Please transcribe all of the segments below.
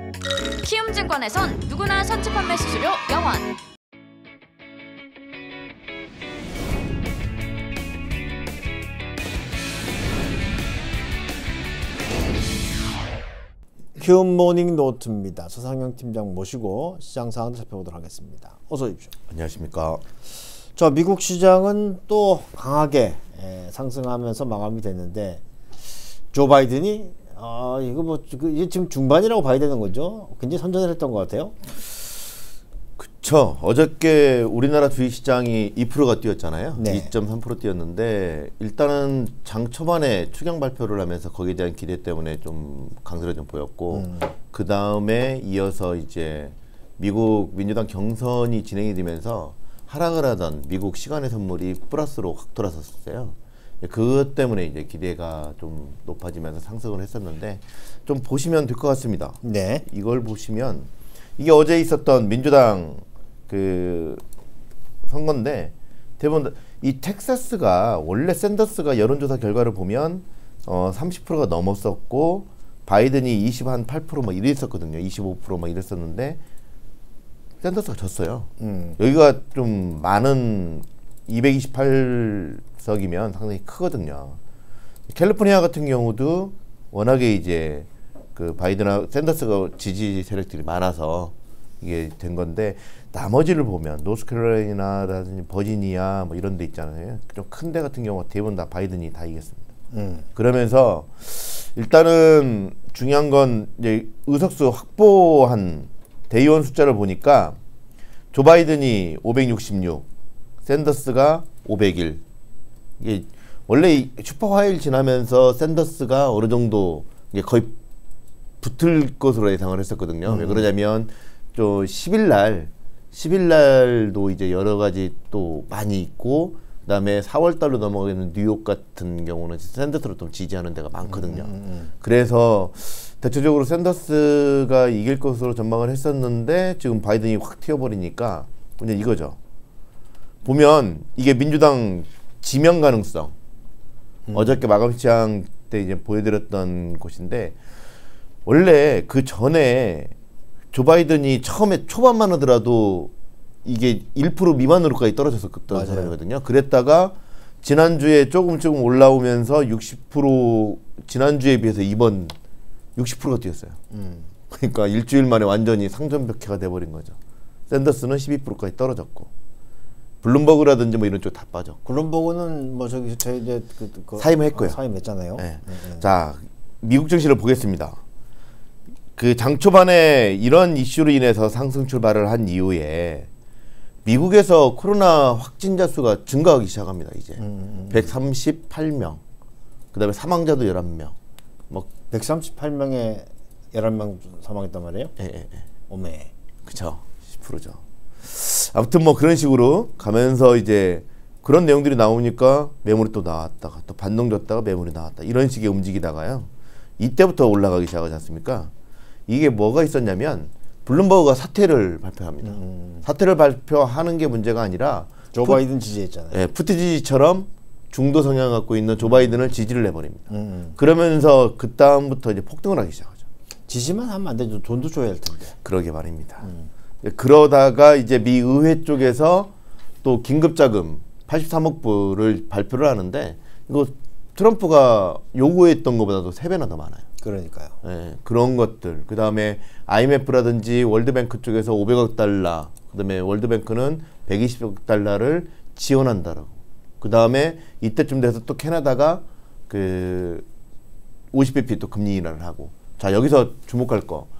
키움증권에선 누구나 선취 판매 수수료 0원. 키움 모닝 노트입니다. 서상영 팀장 모시고 시장 상황을 살펴보도록 하겠습니다. 어서 오십시오. 안녕하십니까. 자, 미국 시장은 또 강하게 상승하면서 마감이 됐는데 조 바이든이 이거 뭐 이게 지금 중반이라고 봐야 되는 거죠? 굉장히 선전을 했던 것 같아요. 그쵸. 어저께 우리나라 주식시장이 2%가 뛰었잖아요. 네. 2.3% 뛰었는데 일단은 장 초반에 추경 발표를 하면서 거기에 대한 기대 때문에 좀 강세를 좀 보였고 그 다음에 이어서 이제 미국 민주당 경선이 진행이 되면서 하락을 하던 미국 시간의 선물이 플러스로 확 돌아섰어요. 그것 때문에 이제 기대가 좀 높아지면서 상승을 했었는데 좀 보시면 될 것 같습니다. 네. 이걸 보시면 이게 어제 있었던 민주당 그 선거인데 대부분 이 텍사스가 원래 샌더스가 여론조사 결과를 보면 30%가 넘었었고 바이든이 28% 막 이랬었거든요. 25% 막 이랬었는데 샌더스가 졌어요. 여기가 좀 많은 228석이면 상당히 크거든요. 캘리포니아 같은 경우도 워낙에 이제 그 바이든하고 샌더스가 지지 세력들이 많아서 이게 된 건데 나머지를 보면 노스캐롤라이나라든지 버지니아 뭐 이런 데 있잖아요. 좀 큰 데 같은 경우가 대부분 다 바이든이 다 이겼습니다. 그러면서 일단은 중요한 건 이제 의석수 확보한 대의원 숫자를 보니까 조 바이든이 566, 샌더스가 501. 이게 원래 슈퍼 화요일 지나면서 샌더스가 어느 정도 이게 거의 붙을 것으로 예상을 했었거든요. 왜 그러냐면 또 10일 날도 이제 여러 가지 또 많이 있고 그다음에 4월 달로 넘어가는 뉴욕 같은 경우는 샌더스를 좀 지지하는 데가 많거든요. 그래서 대체적으로 샌더스가 이길 것으로 전망을 했었는데 지금 바이든이 확 튀어버리니까 이제 이거죠. 보면 이게 민주당 지명 가능성 어저께 마감 시장 때 이제 보여드렸던 곳인데 원래 그 전에 조 바이든이 처음에 초반만 하더라도 이게 1% 미만으로까지 떨어졌었던 사람이거든요. 그랬다가 지난주에 조금 올라오면서 60% 지난주에 비해서 이번 60%가 뛰었어요. 그러니까 일주일 만에 완전히 상전벽해가 돼버린 거죠. 샌더스는 12%까지 떨어졌고 블룸버그라든지 뭐 이런 쪽 다 빠져. 블룸버그는 뭐 저기 이제 사임했고요. 사임했잖아요. 네. 자, 미국 증시를 보겠습니다. 그 장 초반에 이런 이슈로 인해서 상승 출발을 한 이후에 미국에서 코로나 확진자 수가 증가하기 시작합니다. 이제 138명, 그 다음에 사망자도 11명. 뭐 138명에 11명 사망했단 말이에요? 예. 오메. 그쵸. 10%죠. 아무튼 뭐 그런 식으로 가면서 이제 그런 내용들이 나오니까 매물이 또 나왔다가 또 반동 줬다가 매물이 나왔다. 이런 식의 움직이다가요. 이때부터 올라가기 시작하지 않습니까? 이게 뭐가 있었냐면 블룸버그가 사퇴를 발표합니다. 사퇴를 발표하는 게 문제가 아니라 조 바이든 지지했잖아요. 예, 푸티지지처럼 중도 성향을 갖고 있는 조 바이든을 지지를 해버립니다. 그러면서 그 다음부터 이제 폭등을 하기 시작하죠. 지지만 하면 안 되죠. 돈도 줘야 할 텐데. 그러게 말입니다. 그러다가 이제 미 의회 쪽에서 또 긴급자금 83억 불을 발표를 하는데 이거 트럼프가 요구했던 것보다도 3배나 더 많아요. 그러니까요. 예, 그런 것들. 그 다음에 IMF라든지 월드뱅크 쪽에서 500억 달러, 그 다음에 월드뱅크는 120억 달러를 지원한다라고. 그 다음에 이때쯤 돼서 또 캐나다가 그 50bp 또 금리 인하를 하고. 자, 여기서 주목할 거.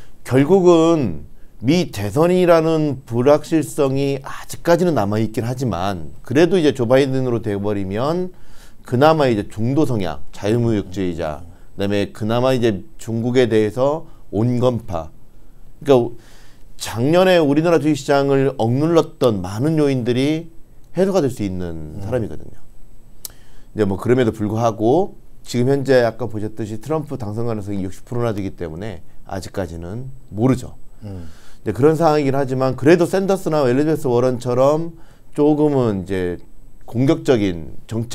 결국은 미 대선이라는 불확실성이 아직까지는 남아있긴 하지만 그래도 이제 조 바이든으로 돼버리면 그나마 이제 중도 성향, 자유무역주의자, 그다음에 그나마 이제 중국에 대해서 온건파. 그러니까 작년에 우리나라 주식시장을 억눌렀던 많은 요인들이 해소가 될 수 있는 사람이거든요. 근데 뭐 그럼에도 불구하고 지금 현재 아까 보셨듯이 트럼프 당선 가능성이 60%나 되기 때문에 아직까지는 모르죠. 근데 그런 상황이긴 하지만 그래도 샌더스나 엘리자베스 워런처럼 조금은 이제 공격적인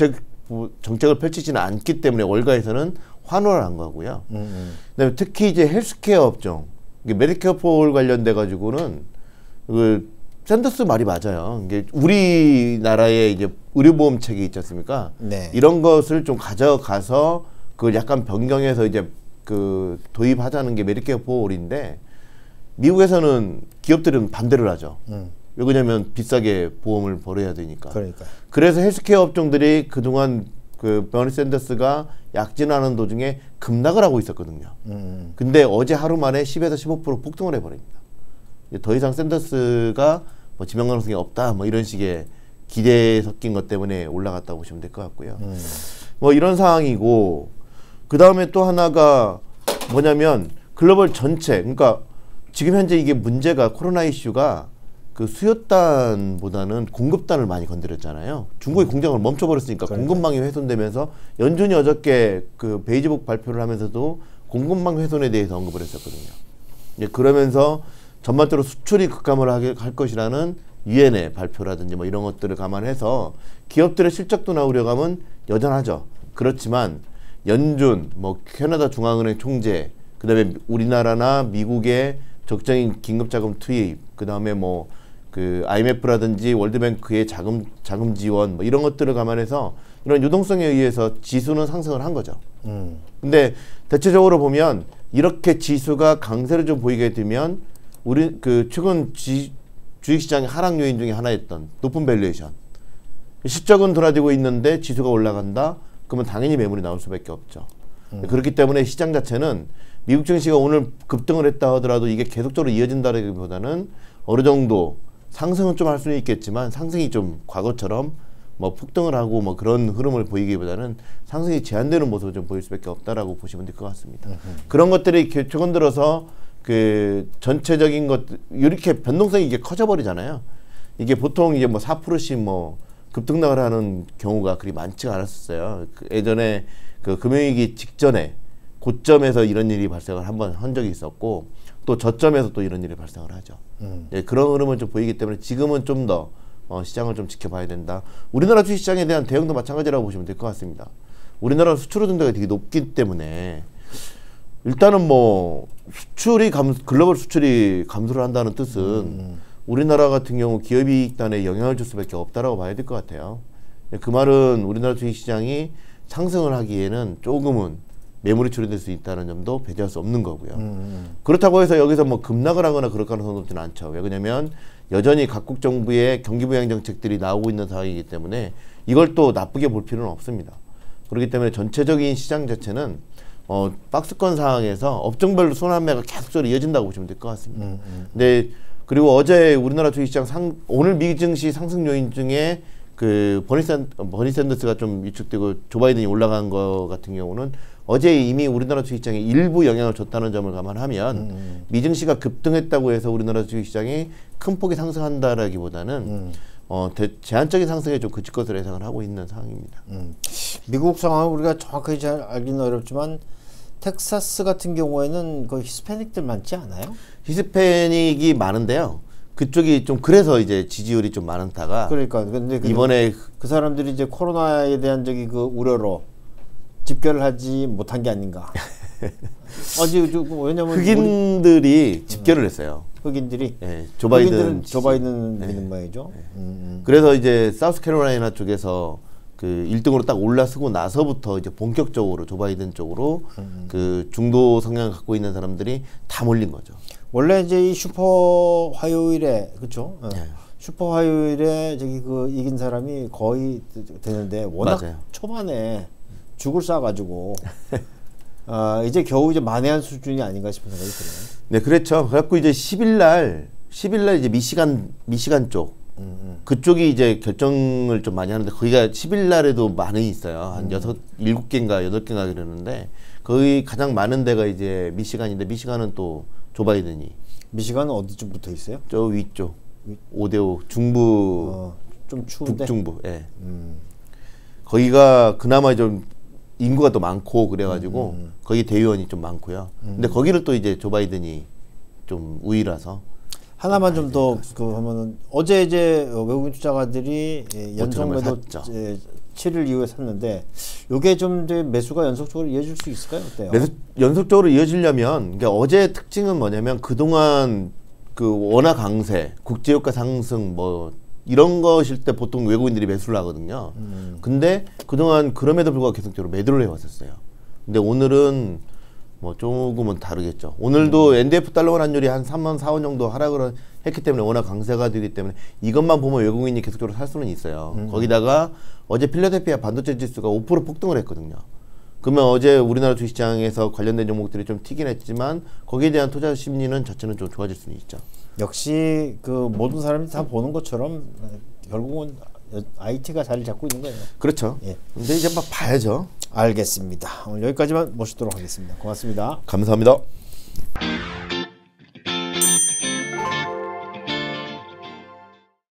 정책을 펼치지는 않기 때문에 월가에서는 환호를 한 거고요. 그다음에 특히 이제 헬스케어 업종, 이게 메디케어 포올 관련돼 가지고는 그 샌더스 말이 맞아요. 이게 우리나라의 이제 의료보험 체계 있지 않습니까? 네. 이런 것을 좀 가져가서 그걸 약간 변경해서 이제 그 도입하자는 게 메디케어 포올인데 미국에서는 기업들은 반대를 하죠. 왜 그러냐면 비싸게 보험을 벌어야 되니까. 그러니까. 그래서 헬스케어 업종들이 그동안 그 버니 샌더스가 약진하는 도중에 급락을 하고 있었거든요. 근데 어제 하루 만에 10에서 15% 폭등을 해버립니다. 더 이상 샌더스가 뭐 지명 가능성이 없다 뭐 이런 식의 기대에 섞인 것 때문에 올라갔다고 보시면 될 것 같고요. 뭐 이런 상황이고 그 다음에 또 하나가 뭐냐면 글로벌 전체 그러니까 지금 현재 이게 문제가 코로나 이슈가 그 수요단보다는 공급단을 많이 건드렸잖아요. 중국이 공장을 멈춰버렸으니까 공급망이 훼손되면서 연준이 어저께 그 베이지북 발표를 하면서도 공급망 훼손에 대해서 언급을 했었거든요. 그러면서 전반적으로 수출이 급감을 할 것이라는 유엔의 발표라든지 뭐 이런 것들을 감안해서 기업들의 실적도나 우려감은 여전하죠. 그렇지만 연준, 뭐 캐나다 중앙은행 총재, 그다음에 우리나라나 미국의 적정인 긴급자금 투입, 그다음에 뭐 그 IMF라든지 월드뱅크의 자금 지원 뭐 이런 것들을 감안해서 이런 유동성에 의해서 지수는 상승을 한 거죠. 근데 대체적으로 보면 이렇게 지수가 강세를 좀 보이게 되면 우리 그 최근 주식시장의 하락 요인 중에 하나였던 높은 밸류에이션. 실적은 둔화되고 있는데 지수가 올라간다? 그러면 당연히 매물이 나올 수밖에 없죠. 그렇기 때문에 시장 자체는 미국 증시가 오늘 급등을 했다 하더라도 이게 계속적으로 이어진다기보다는 어느 정도 상승은 좀 할 수는 있겠지만 상승이 좀 과거처럼 뭐 폭등을 하고 뭐 그런 흐름을 보이기보다는 상승이 제한되는 모습을 좀 보일 수밖에 없다라고 보시면 될 것 같습니다. 그런 것들이 최근 들어서 그 전체적인 것 이렇게 변동성이 이게 커져버리잖아요. 이게 보통 이게 뭐 4%씩 뭐 급등락을 하는 경우가 그리 많지가 않았었어요. 그 예전에 그 금융위기 직전에 고점에서 이런 일이 발생을 한번 한 적이 있었고 또 저점에서 또 이런 일이 발생을 하죠. 예, 그런 흐름을 좀 보이기 때문에 지금은 좀 더 시장을 좀 지켜봐야 된다. 우리나라 주식시장에 대한 대응도 마찬가지라고 보시면 될 것 같습니다. 우리나라 수출 의존도가 되게 높기 때문에 일단은 뭐 글로벌 수출이 감소를 한다는 뜻은 우리나라 같은 경우 기업이익단에 영향을 줄 수밖에 없다라고 봐야 될 것 같아요. 그 말은 우리나라 주식시장이 상승을 하기에는 조금은 매물이 처리될 수 있다는 점도 배제할 수 없는 거고요. 그렇다고 해서 여기서 뭐 급락을 하거나 그럴 가능성은 높지는 않죠. 왜 그러냐면 여전히 각국 정부의 경기 부양 정책들이 나오고 있는 상황이기 때문에 이걸 또 나쁘게 볼 필요는 없습니다. 그렇기 때문에 전체적인 시장 자체는 박스권 상황에서 업종별로 순환매가 계속적으로 이어진다고 보시면 될 것 같습니다. 근데 그리고 어제 우리나라 주식시장 오늘 미 증시 상승 요인 중에 그 버니 샌더스가 좀 위축되고 조 바이든이 올라간 거 같은 경우는 어제 이미 우리나라 주식시장에 일부 영향을 줬다는 점을 감안하면 미 증시가 급등했다고 해서 우리나라 주식시장이 큰 폭이 상승한다라기보다는 제한적인 상승에 좀 그칠 것으로 예상을 하고 있는 상황입니다. 미국 상황을 우리가 정확하게 잘 알기는 어렵지만 텍사스 같은 경우에는 그 히스패닉들 많지 않아요? 히스패닉이 많은데요. 그쪽이 좀 그래서 이제 지지율이 좀 많다가 그러니까 근데 이번에 그 사람들이 이제 코로나에 대한 저기 그 우려로 집결을 하지 못한 게 아닌가. 왜냐면 흑인들이 집결을 했어요. 흑인들이 네, 조 바이든 믿는 모양이죠. 그래서 이제 사우스캐롤라이나 쪽에서 그 1등으로 딱 올라서고 나서부터 이제 본격적으로 조 바이든 쪽으로 그 중도 성향을 갖고 있는 사람들이 다 몰린 거죠. 원래 이제 이 슈퍼 화요일에 그렇죠. 네. 슈퍼 화요일에 저기 그 이긴 사람이 거의 되는데 워낙 맞아요. 초반에 죽을 쏴가지고 이제 겨우 이제 만회한 수준이 아닌가 싶은 생각이 드네요. 네, 그렇죠. 그래갖고 이제 10일 날 이제 미시간 쪽 그쪽이 이제 결정을 좀 많이 하는데 거기가 10일 날에도 많이 있어요. 한 7개인가 8개인가 그러는데 거의 가장 많은 데가 이제 미시간인데 미시간은 또 조 바이든이 미시간은 어디쯤 붙어 있어요? 저 위쪽 5대5 중부 좀 추운데 북중부. 예. 거기가 그나마 좀 인구가 또 많고 그래가지고 거기 대의원이 좀 많고요. 근데 거기를 또 이제 조 바이든이 좀 우위라서 하나만 좀 더 그 하면은 어제 이제 외국인 투자가들이 연속 매도 7일 이후에 샀는데 요게 좀 이제 매수가 연속적으로 이어질 수 있을까요? 어때요? 연속적으로 이어지려면 그러니까 어제 특징은 뭐냐면 그동안 그 원화 강세, 국제유가 상승 뭐 이런 것일 때 보통 외국인들이 매수를 하거든요. 근데 그동안 그럼에도 불구하고 계속적으로 매도를 해왔었어요. 근데 오늘은 뭐 조금은 다르겠죠. 오늘도 NDF 달러 원 환율이 한 3만 4원 정도 하락을 했기 때문에 워낙 강세가 되기 때문에 이것만 보면 외국인이 계속적으로 살 수는 있어요. 거기다가 어제 필라델피아 반도체 지수가 5% 폭등을 했거든요. 그러면 어제 우리나라 주식시장에서 관련된 종목들이 좀 튀긴 했지만 거기에 대한 투자 심리는 자체는 좀 좋아질 수는 있죠. 역시 그 모든 사람이 다 보는 것처럼 결국은 IT가 자리를 잡고 있는 거예요. 그렇죠. 예. 근데 이제 막 봐야죠. 알겠습니다. 오늘 여기까지만 모시도록 하겠습니다. 고맙습니다. 감사합니다.